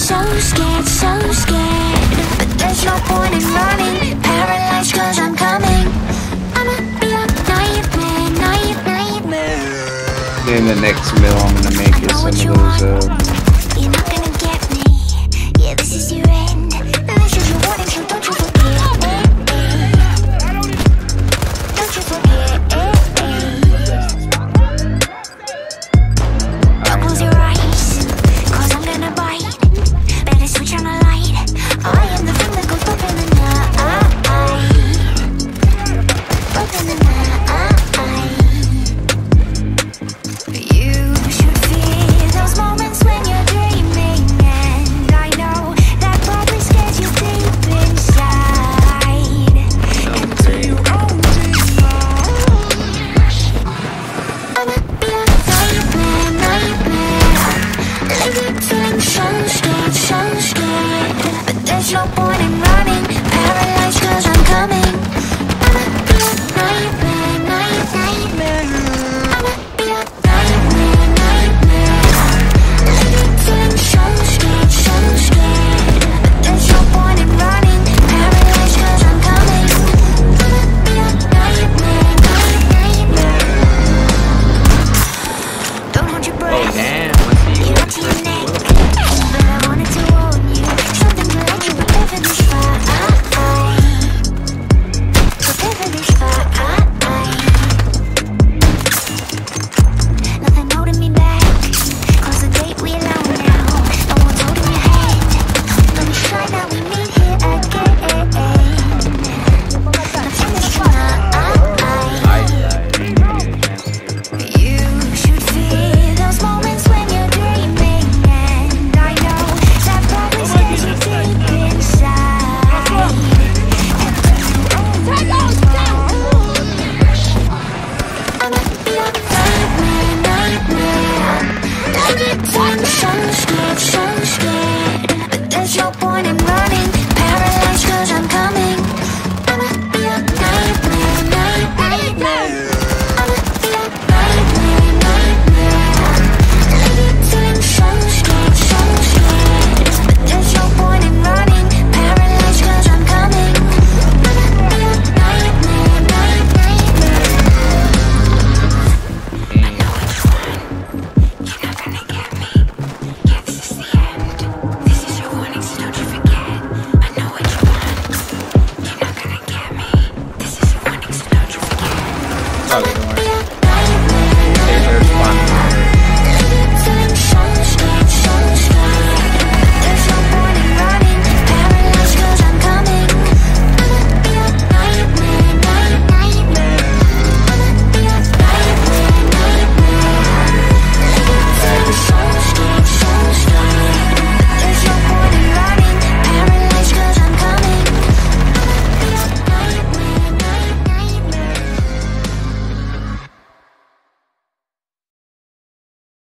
so scared, but there's no point in running. Paralyzed 'cause I'm coming. I'ma be a nightmare. Then the next meal I'm gonna make is some of those You're not gonna get me. Yeah, this is your end. This is your warning, so don't you forget. Don't you forget. Close your eyes, 'cause I'm gonna bite. Better switch on the light. I am the thing that goes up in the night. Up in the night. You should fear those moments when you're dreaming, and I know that probably scares you deep inside. Until you own it. I'ma be a nightmare. Living feeling so scared, but there's no point